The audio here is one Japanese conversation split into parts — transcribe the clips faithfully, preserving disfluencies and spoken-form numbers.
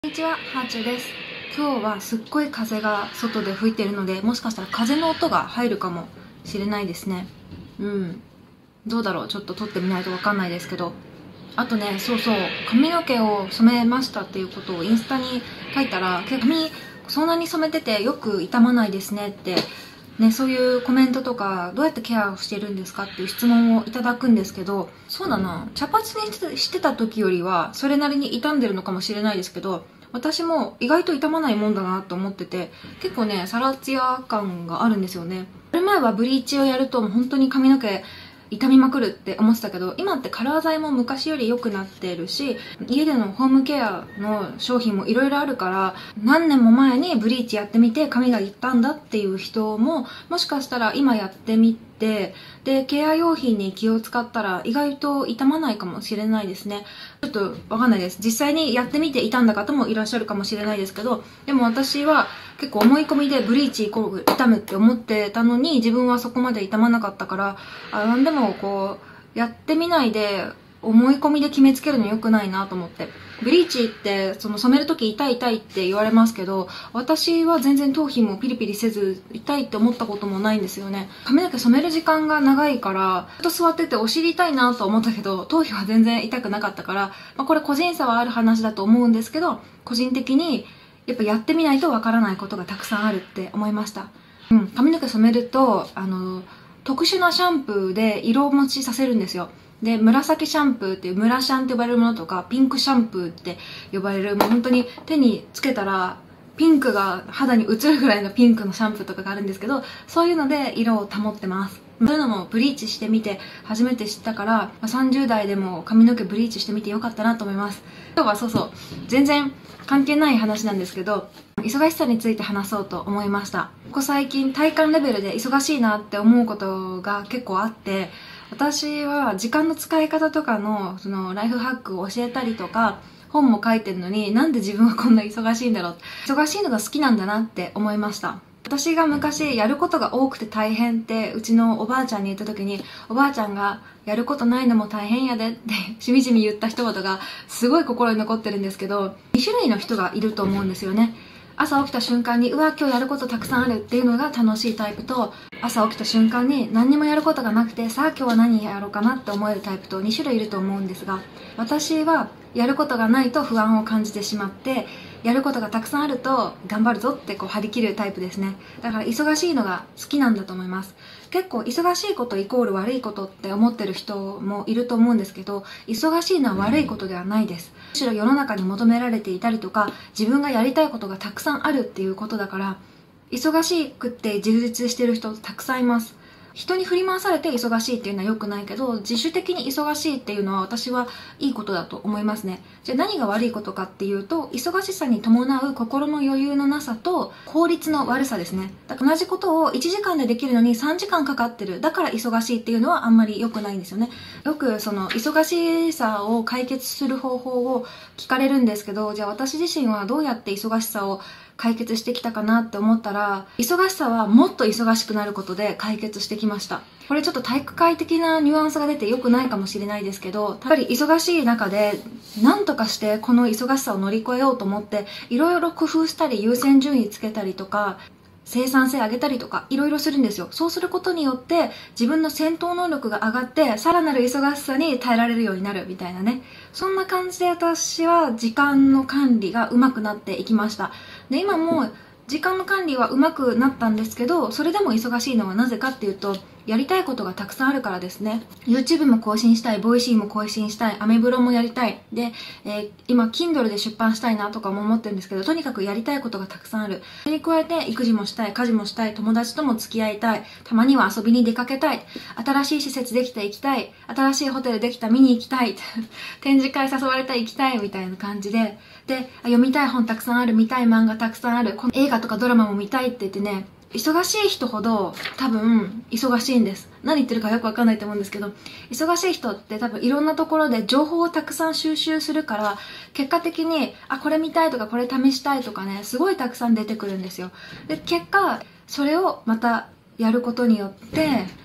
こんにちは、ハーチューです。今日はすっごい風が外で吹いてるので、もしかしたら風の音が入るかもしれないですね。うん。どうだろう、ちょっと撮ってみないとわかんないですけど。あとね、そうそう、髪の毛を染めましたっていうことをインスタに書いたら、髪そんなに染めててよく傷まないですねって、ね、そういうコメントとか、どうやってケアをしてるんですかっていう質問をいただくんですけど、そうだな、茶髪にしてた時よりはそれなりに傷んでるのかもしれないですけど、私も意外と傷まないもんだなと思ってて、結構ね、サラツヤ感があるんですよね。これ前はブリーチをやると本当に髪の毛傷みまくるって思ってたけど、今ってカラー剤も昔より良くなってるし、家でのホームケアの商品もいろいろあるから、何年も前にブリーチやってみて髪がいったんだっていう人ももしかしたら今やってみて、でケア用品に気を使ったら意外と傷まないかもしれないですね。ちょっとわかんないです。実際にやってみて傷んだ方もいらっしゃるかもしれないですけど、でも私は結構思い込みでブリーチイコール傷むって思ってたのに、自分はそこまで傷まなかったから、あ、なんでもこうやってみないで思い込みで決めつけるの良くないなと思って。ブリーチってその染めるとき痛い痛いって言われますけど、私は全然頭皮もピリピリせず痛いって思ったこともないんですよね。髪の毛染める時間が長いからずっと座っててお尻痛いなと思ったけど、頭皮は全然痛くなかったから、まあ、これ個人差はある話だと思うんですけど、個人的にやっぱやってみないとわからないことがたくさんあるって思いました。うん、髪の毛染めるとあの特殊なシャンプーで色持ちさせるんですよ。で、紫シャンプーっていう、ムラシャンって呼ばれるものとか、ピンクシャンプーって呼ばれる、もう本当に手につけたら、ピンクが肌に映るぐらいのピンクのシャンプーとかがあるんですけど、そういうので色を保ってます。そういうのもブリーチしてみて初めて知ったから、さんじゅう代でも髪の毛ブリーチしてみてよかったなと思います。今日はそうそう、全然関係ない話なんですけど、忙しさについて話そうと思いました。ここ最近体感レベルで忙しいなって思うことが結構あって、私は時間の使い方とかのそのライフハックを教えたりとか本も書いてるのに、なんで自分はこんな忙しいんだろう、忙しいのが好きなんだなって思いました。私が昔やることが多くて大変ってうちのおばあちゃんに言った時に、おばあちゃんがやることないのも大変やでってしみじみ言った一言がすごい心に残ってるんですけど、に種類の人がいると思うんですよね。朝起きた瞬間にうわ今日やることたくさんあるっていうのが楽しいタイプと、朝起きた瞬間に何にもやることがなくてさあ今日は何やろうかなって思えるタイプとに種類いると思うんですが、私はやることがないと不安を感じてしまって、やることがたくさんあると頑張るぞってこう張り切るタイプですね。だから忙しいのが好きなんだと思います。結構忙しいことイコール悪いことって思ってる人もいると思うんですけど、忙しいのは悪いことではないです。むしろ世の中に求められていたりとか、自分がやりたいことがたくさんあるっていうことだから、忙しくって充実してる人たくさんいます。人に振り回されて忙しいっていうのは良くないけど、自主的に忙しいっていうのは私はいいことだと思いますね。じゃあ何が悪いことかっていうと、忙しさに伴う心の余裕のなさと効率の悪さですね。だから同じことをいちじかんでできるのにさんじかんかかってる、だから忙しいっていうのはあんまり良くないんですよね。よくその忙しさを解決する方法を聞かれるんですけど、じゃあ私自身はどうやって忙しさを解決してきたかなって思ったら、忙しさはもっと忙しくなることで解決してきました。これちょっと体育会的なニュアンスが出て良くないかもしれないですけど、やっぱり忙しい中で何とかしてこの忙しさを乗り越えようと思っていろいろ工夫したり優先順位つけたりとか生産性上げたりとかいろいろするんですよ。そうすることによって自分の戦闘能力が上がってさらなる忙しさに耐えられるようになるみたいなね。そんな感じで私は時間の管理が上手くなっていきました。で今も時間の管理は上手くなったんですけど、それでも忙しいのはなぜかっていうと、やりたいことがたくさんあるからですね。 YouTube も更新したい、ボイシーも更新したい、アメブロもやりたいで、えー、今 Kindle で出版したいなとかも思ってるんですけど、とにかくやりたいことがたくさんある。それに加えて育児もしたい、家事もしたい、友達とも付き合いたい、たまには遊びに出かけたい、新しい施設できて行きたい、新しいホテルできた見に行きたい展示会誘われた行きたいみたいな感じで、で読みたい本たくさんある、見たい漫画たくさんある、この映画とかドラマも見たいって言ってね、忙しい人ほど多分忙しいんです。何言ってるかよくわかんないと思うんですけど、忙しい人って多分いろんなところで情報をたくさん収集するから、結果的にあこれ見たいとかこれ試したいとかね、すごいたくさん出てくるんですよ。で結果それをまたやることによって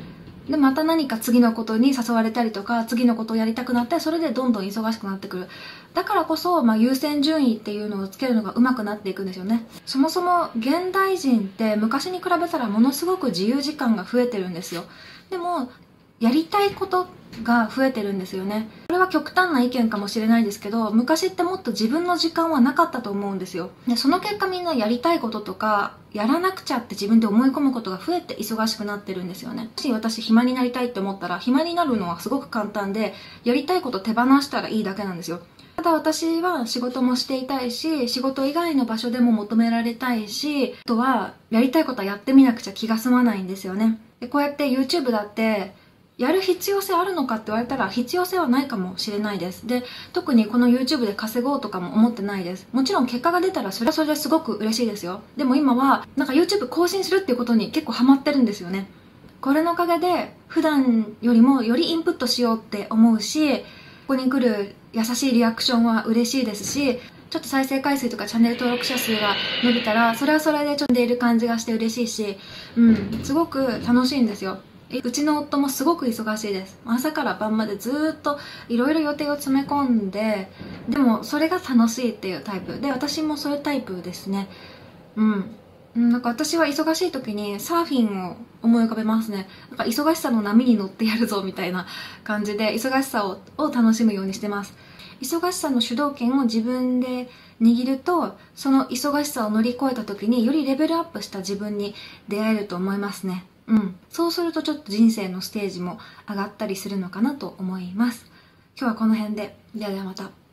でまた何か次のことに誘われたりとか、次のことをやりたくなって、それでどんどん忙しくなってくる。だからこそ、まあ、優先順位っていうのをつけるのが上手くなっていくんですよね。そもそも現代人って昔に比べたらものすごく自由時間が増えてるんですよ。でもやりたいことが増えてるんですよね。これは極端な意見かもしれないですけど、昔ってもっと自分の時間はなかったと思うんですよ。でその結果みんなやりたいこととかやらなくちゃって自分で思い込むことが増えて忙しくなってるんですよね。もし私暇になりたいって思ったら、暇になるのはすごく簡単で、やりたいこと手放したらいいだけなんですよ。ただ私は仕事もしていたいし、仕事以外の場所でも求められたいし、あとはやりたいことはやってみなくちゃ気が済まないんですよね。でこうやって YouTube だってやる必要性あるのかって言われたら必要性はないかもしれないです。で、特にこの YouTube で稼ごうとかも思ってないです。もちろん結果が出たらそれはそれですごく嬉しいですよ。でも今はなんか YouTube 更新するっていうことに結構ハマってるんですよね。これのおかげで普段よりもよりインプットしようって思うし、ここに来る優しいリアクションは嬉しいですし、ちょっと再生回数とかチャンネル登録者数が伸びたらそれはそれでちょっと出る感じがして嬉しいし、うんすごく楽しいんですよ。うちの夫もすごく忙しいです。朝から晩までずーっといろいろ予定を詰め込んで、でもそれが楽しいっていうタイプで、私もそういうタイプですね。うんなんか私は忙しい時にサーフィンを思い浮かべますね。なんか忙しさの波に乗ってやるぞみたいな感じで忙しさをを楽しむようにしてます。忙しさの主導権を自分で握ると、その忙しさを乗り越えた時によりレベルアップした自分に出会えると思いますね。うん、そうするとちょっと人生のステージも上がったりするのかなと思います。今日はこの辺で。ではではまた。